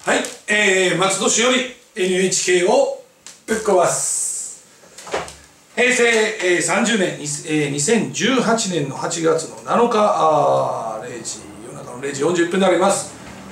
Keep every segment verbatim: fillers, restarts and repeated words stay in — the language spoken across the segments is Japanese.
はい、えー、松戸市より エヌエイチケー をぶっ壊す平成、えー、さんじゅうねん、えー、にせんじゅうはちねんのはちがつのなのかあれいじ夜中のれいじよんじゅっぷんになります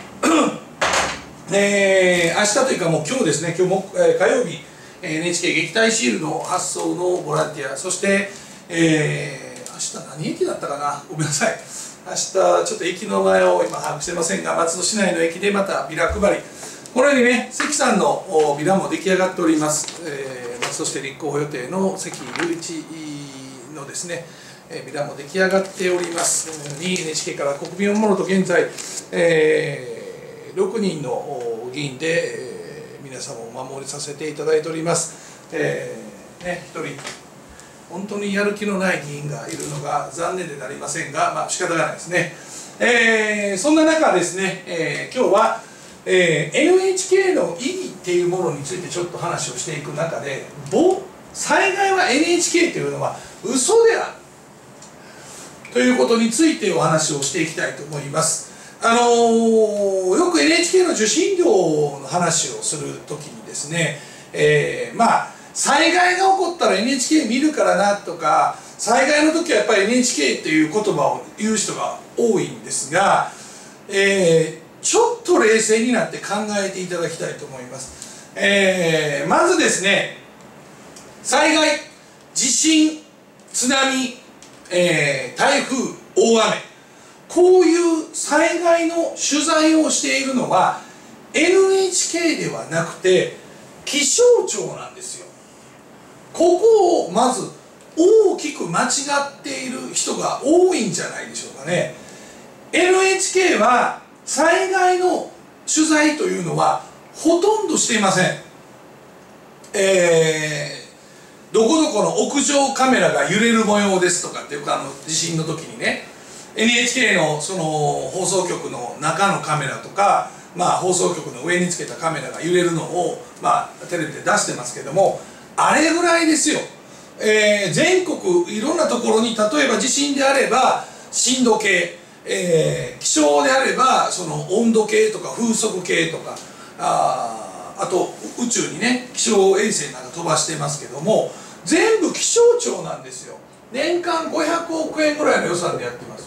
えー、明日というかもう今日ですね、今日も、えー、火曜日 エヌエイチケー 撃退シールの発送のボランティア、そして、えー、明日何駅だったかな、ごめんなさい、明日ちょっと駅の前を今把握してませんが、松戸市内の駅でまたビラ配り、このようにね、関さんのビラも出来上がっております、えー、松戸市で立候補予定の関雄一のですね、ビラも出来上がっておりますに エヌエイチケー から国民を守ると現在、えーろくにんの議員で、えー、皆様をお守りさせていただいております。えーね、ひとり本当にやる気のない議員がいるのが残念でなりませんが、まあ仕方がないですね。えー、そんな中ですね、えー、今日は、えー、エヌエイチケー の意義っていうものについてちょっと話をしていく中で、災害は エヌエイチケー というのは嘘であるということについてお話をしていきたいと思います。あのー、よく エヌエイチケー の受信料の話をするときにですね、えー、まあ災害が起こったら エヌエイチケー 見るからなとか、災害の時はやっぱり エヌエイチケー っていう言葉を言う人が多いんですが、えー、ちょっと冷静になって考えていただきたいと思います。えー、まずですね、災害、地震、津波、えー、台風、大雨、こういう災害の取材をしているのは エヌエイチケー ではなくて気象庁なんですよ。ここをまず大きく間違っている人が多いんじゃないでしょうかね。 エヌエイチケー は災害の取材というのはほとんどしていません。えー、どこどこの屋上カメラが揺れる模様ですとかっていうか、あの地震の時にね、エヌエイチケー のその放送局の中のカメラとか、まあ、放送局の上につけたカメラが揺れるのを、まあ、テレビで出してますけども、あれぐらいですよ。えー、全国いろんなところに、例えば地震であれば震度計、えー、気象であればその温度計とか風速計とか、ああと宇宙にね気象衛星なんか飛ばしてますけども、全部気象庁なんですよ。年間ごひゃくおくえんぐらいの予算でやってます。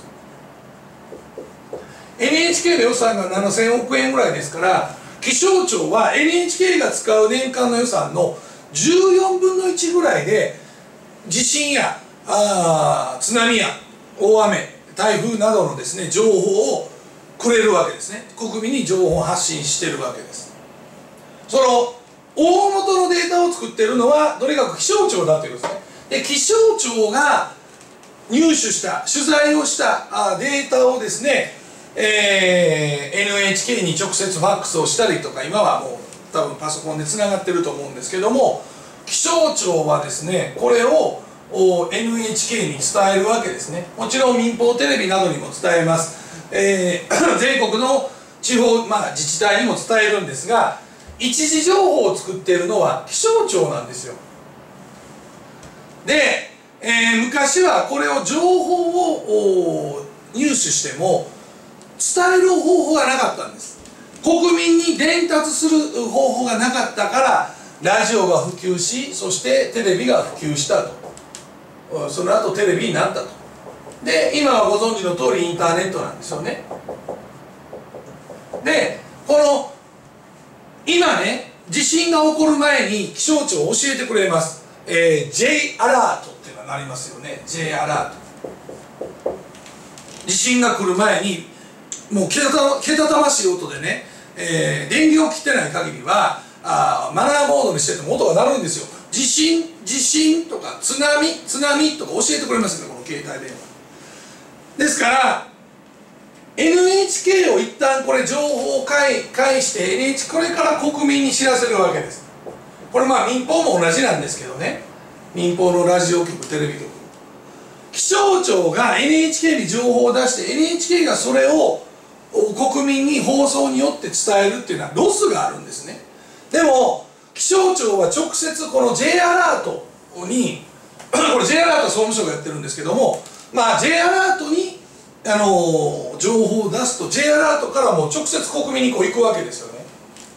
エヌエイチケー の予算がななせんおくえんぐらいですから、気象庁は エヌエイチケー が使う年間の予算のじゅうよんぶんのいちぐらいで地震やあ津波や大雨、台風などのですね情報をくれるわけですね。国民に情報を発信しているわけです。その大元のデータを作っているのはとにかく気象庁だということですね。で、気象庁が入手した取材をしたデータをですね、えー、エヌエイチケー に直接ファックスをしたりとか、今はもう多分パソコンでつながってると思うんですけども、気象庁はですねこれを エヌエイチケー に伝えるわけですね。もちろん民放テレビなどにも伝えます。えー、全国の地方、まあ、自治体にも伝えるんですが、一時情報を作っているのは気象庁なんですよ。で、えー、昔はこれを情報を入手しても伝える方法がなかったんです。国民に伝達する方法がなかったからラジオが普及し、そしてテレビが普及したと。その後テレビになったと。で、今はご存知の通りインターネットなんですよね。で、この今ね、地震が起こる前に気象庁教えてくれます。えー、J アラートっていうのがなりますよね。 J アラート、地震が来る前にもうけたたけたたましい音でね、えー、電源を切ってない限りはあマナーモードにしてても音が鳴るんですよ。地震地震とか津波津波とか教えてくれますよね、この携帯電話ですから。 エヌエイチケー を一旦これ情報を返して エヌエイチ これから国民に知らせるわけです。これまあ民放も同じなんですけどね、民放のラジオ局テレビ局、気象庁が エヌエイチケー に情報を出して エヌエイチケー がそれを国民に放送によって伝えるっていうのはロスがあるんですね。でも気象庁は直接この J アラートにこれ J アラートは総務省がやってるんですけども、まあ J アラートにあの情報を出すと J アラートからもう直接国民にこう行くわけですよね。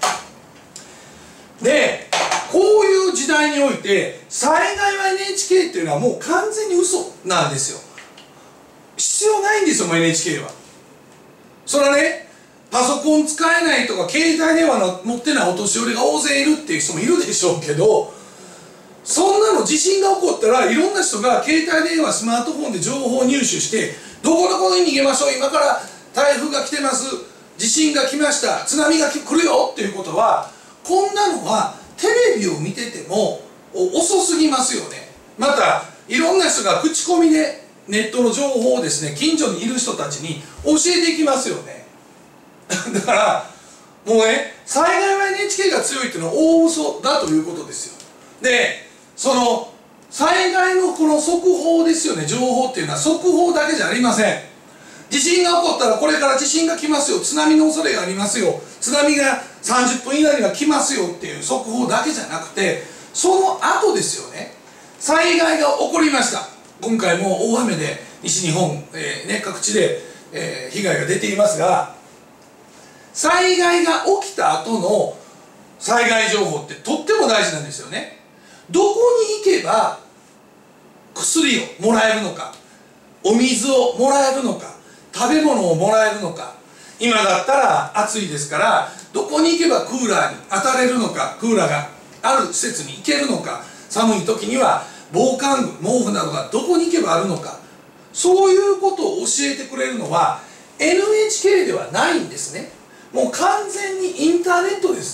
でこういう時代において災害は エヌエイチケー っていうのはもう完全に嘘なんですよ。必要ないんですよ、もう エヌエイチケー は。それはね、パソコン使えないとか携帯電話の持ってないお年寄りが大勢いるっていう人もいるでしょうけど、そんなの地震が起こったらいろんな人が携帯電話スマートフォンで情報を入手してどこどこに逃げましょう、今から台風が来てます、地震が来ました、津波が来るよっていうことは、こんなのはテレビを見てても遅すぎますよね。またいろんな人が口コミでネットの情報をですね、近所にいる人たちに教えていきますよね。だからもうね、災害は エヌエイチケー が強いっていうのは大嘘だということですよ。でその災害のこの速報ですよね、情報っていうのは速報だけじゃありません。地震が起こったらこれから地震が来ますよ、津波の恐れがありますよ、津波がさんじゅっぷん以内には来ますよっていう速報だけじゃなくて、その後ですよね、災害が起こりました。今回も大雨で西日本、えーね、各地で、えー、被害が出ていますが、災害が起きた後の災害情報ってとっても大事なんですよね。どこに行けば薬をもらえるのか、お水をもらえるのか、食べ物をもらえるのか、今だったら暑いですからどこに行けばクーラーに当たれるのか、クーラーがある施設に行けるのか、寒い時には防寒具、毛布などがどこに行けばあるのか、そういうことを教えてくれるのは エヌエイチケー ではないんですね。もう完全にインターネットです。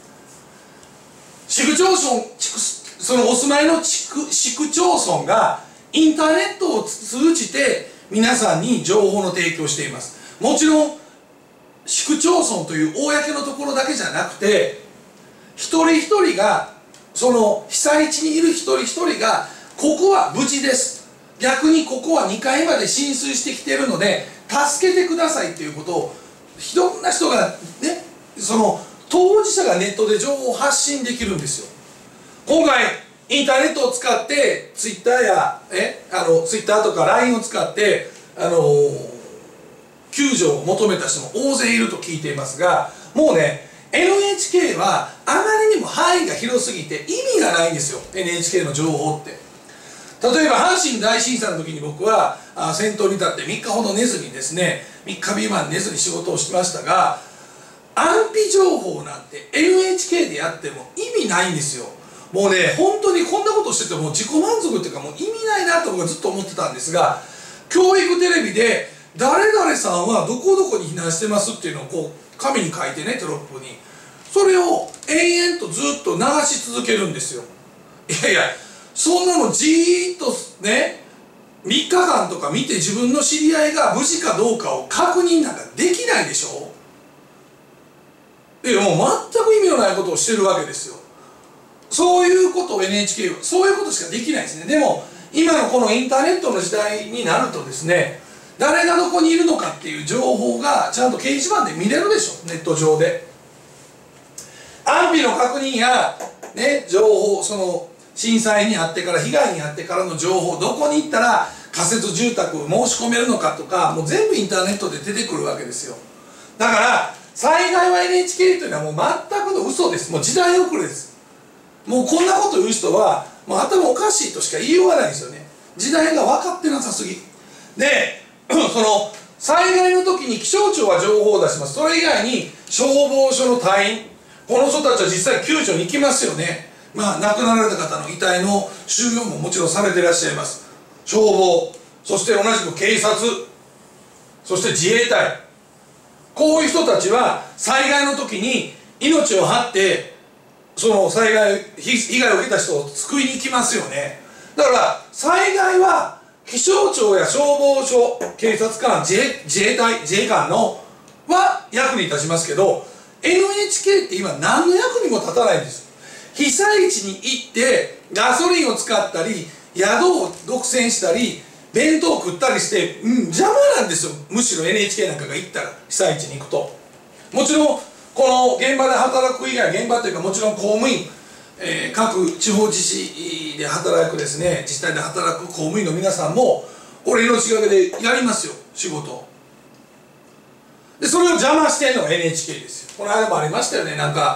市区町村、そのお住まいの地区市区町村がインターネットを通じて皆さんに情報の提供をしています。もちろん市区町村という公のところだけじゃなくて、一人一人がその被災地にいる一人一人がここは無事です、逆にここはにかいまで浸水してきているので助けてくださいっていうことをいろんな人がね、その当事者がネットで情報を発信できるんですよ。今回インターネットを使ってツイッターやえあのツイッターとか ライン を使ってあのー、救助を求めた人も大勢いると聞いていますが、もうね エヌエイチケー はあまりにも範囲が広すぎて意味がないんですよ、 エヌエイチケー の情報って。例えば阪神大震災の時に僕はあ先頭に立ってみっかほど寝ずにですね、みっか未満寝ずに仕事をしてましたが、安否情報なんて エヌエイチケー でやっても意味ないんですよ。もうね、本当にこんなことしてても自己満足っていうかもう意味ないなと僕はずっと思ってたんですが、教育テレビで誰々さんはどこどこに避難してますっていうのをこう紙に書いてね、テロップにそれを延々とずっと流し続けるんですよ。いやいや、そんなのじーっとねみっかかんとか見て自分の知り合いが無事かどうかを確認なんかできないでしょ。いや、もう全く意味のないことをしてるわけですよ。そういうことを エヌエイチケー はそういうことしかできないですね。でも今のこのインターネットの時代になるとですね、誰がどこにいるのかっていう情報がちゃんと掲示板で見れるでしょ、ネット上で。安否の確認や、ね、情報、その震災にあってから被害に遭ってからの情報、どこに行ったら仮設住宅を申し込めるのかとか、もう全部インターネットで出てくるわけですよ。だから災害は エヌエイチケー というのはもう全くの嘘です。もう時代遅れです。もうこんなこと言う人はもう頭おかしいとしか言いようがないですよね。時代が分かってなさすぎで、その災害の時に気象庁は情報を出します。それ以外に消防署の隊員、この人たちは実際救助に行きますよね。まあ亡くなられた方の遺体の収容ももちろんされていらっしゃいます。消防、そして同じく警察、そして自衛隊、こういう人たちは災害の時に命を張ってその災害被害を受けた人を救いに行きますよね。だから災害は気象庁や消防署、警察官、自衛、自衛隊、自衛官のは役に立ちますけど、 エヌエイチケー って今何の役にも立たないんです。被災地に行ってガソリンを使ったり宿を独占したり弁当を食ったりして、うん、邪魔なんですよ。むしろ エヌエイチケー なんかが行ったら被災地に行くと。もちろんこの現場で働く以外、現場というかもちろん公務員、えー、各地方自治で働くですね、自治体で働く公務員の皆さんもこれ命がけでやりますよ、仕事で。それを邪魔してるのが エヌエイチケー ですよ。この間もありましたよね、なんか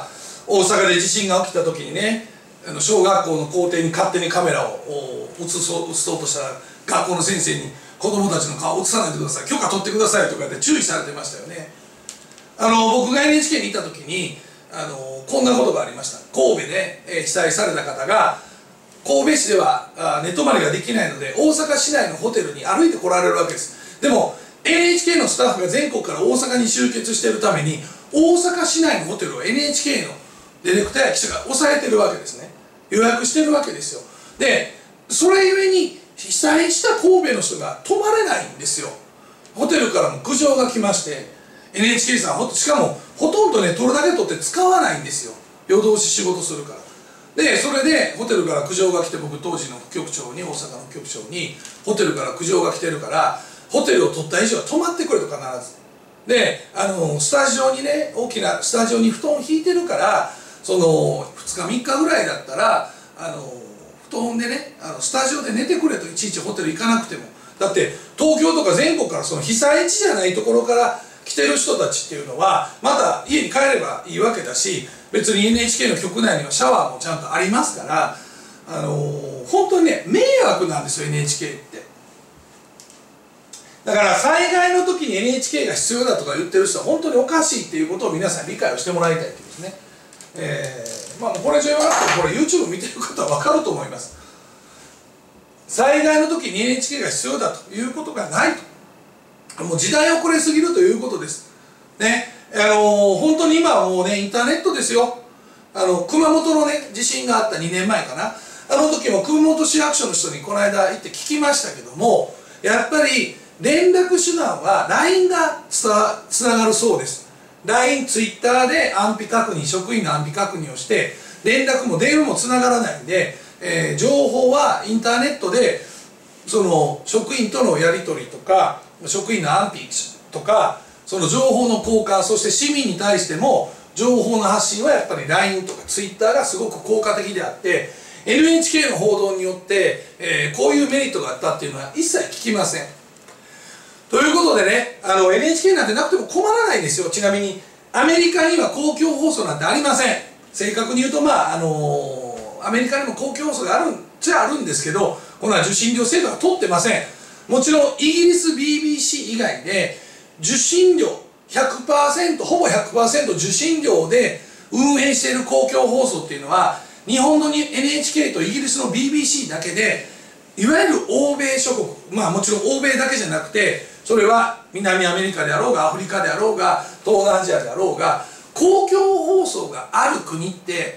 大阪で地震が起きた時にね、あの小学校の校庭に勝手にカメラを映そう映そうとしたら、学校の先生に子供たちの顔を映さないでください、許可取ってくださいとか言って注意されてましたよね。あの僕が エヌエイチケー にいた時にあのこんなことがありました。神戸で、えー、被災された方が、神戸市ではあ寝泊まりができないので大阪市内のホテルに歩いて来られるわけです。でも エヌエイチケー のスタッフが全国から大阪に集結しているために、大阪市内のホテルを エヌエイチケー のディレクターや記者が抑えてるわけですね。予約してるわけですよ。でそれゆえに被災した神戸の人が泊まれないんですよ。ホテルからも苦情が来まして、 エヌエイチケー さん、しかもほとんどね取るだけ取って使わないんですよ、夜通し仕事するから。でそれでホテルから苦情が来て、僕当時の副局長に、大阪の副局長にホテルから苦情が来てるからホテルを取った以上は泊まってくれと、必ず。であのスタジオにね、大きなスタジオに布団を引いてるから、そのふつかみっかぐらいだったらあの布団でね、あのスタジオで寝てくれと、いちいちホテル行かなくても。だって東京とか全国から、その被災地じゃないところから来てる人たちっていうのはまた家に帰ればいいわけだし、別に エヌエイチケー の局内にはシャワーもちゃんとありますから、あのー、本当にね迷惑なんですよ エヌエイチケー って。だから災害の時に エヌエイチケー が必要だとか言ってる人は本当におかしいっていうことを皆さん理解をしてもらいたいっていうですね。えー、まあこれ以上言わなくても、これ YouTube 見てる方は分かると思います。災害の時に エヌエイチケー が必要だということがないと、もう時代遅れすぎるということですね。あのー、本当に今はもうねインターネットですよ。あの熊本のね地震があったにねんまえかな、あの時も熊本市役所の人にこの間行って聞きましたけども、やっぱり連絡手段は ライン がつながるそうです。 ライン、ツイッター で安否確認、職員の安否確認をして、連絡も電話もつながらないんで、えー、情報はインターネットでその職員とのやり取りとか、職員の安否とか、その情報の交換、そして市民に対しても情報の発信はやっぱり ライン とか ツイッター がすごく効果的であって、 エヌエイチケー の報道によって、えー、こういうメリットがあったっていうのは一切聞きません。ということでね、あの エヌエイチケー なんてなくても困らないんですよ。ちなみにアメリカには公共放送なんてありません。正確に言うと、まああのー、アメリカにも公共放送があるんじゃあるんですけど、この受信料制度は取ってません。もちろんイギリス ビービーシー 以外で受信料 ひゃくパーセント、ほぼ ひゃくパーセント 受信料で運営している公共放送っていうのは、日本の エヌエイチケー とイギリスの ビービーシー だけで、いわゆる欧米諸国、まあもちろん欧米だけじゃなくて、それは南アメリカであろうがアフリカであろうが東南アジアであろうが、公共放送がある国って、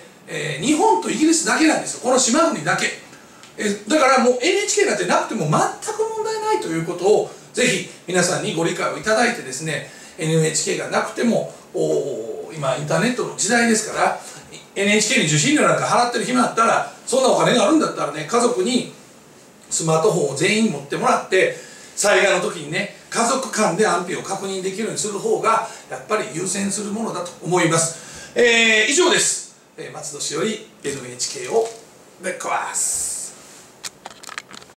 えー、日本とイギリスだけなんですよ。この島国だけ。えー、だからもう エヌエイチケー なんてなくても全く問題ないということをぜひ皆さんにご理解をいただいてですね、 エヌエイチケー がなくても今インターネットの時代ですから、 エヌエイチケー に受信料なんか払ってる暇あったら、そんなお金があるんだったらね、家族にスマートフォンを全員持ってもらって、災害の時にね家族間で安否を確認できるようにする方がやっぱり優先するものだと思います。えー、以上です。えー、松戸市より エヌエイチケー をぶっ壊す。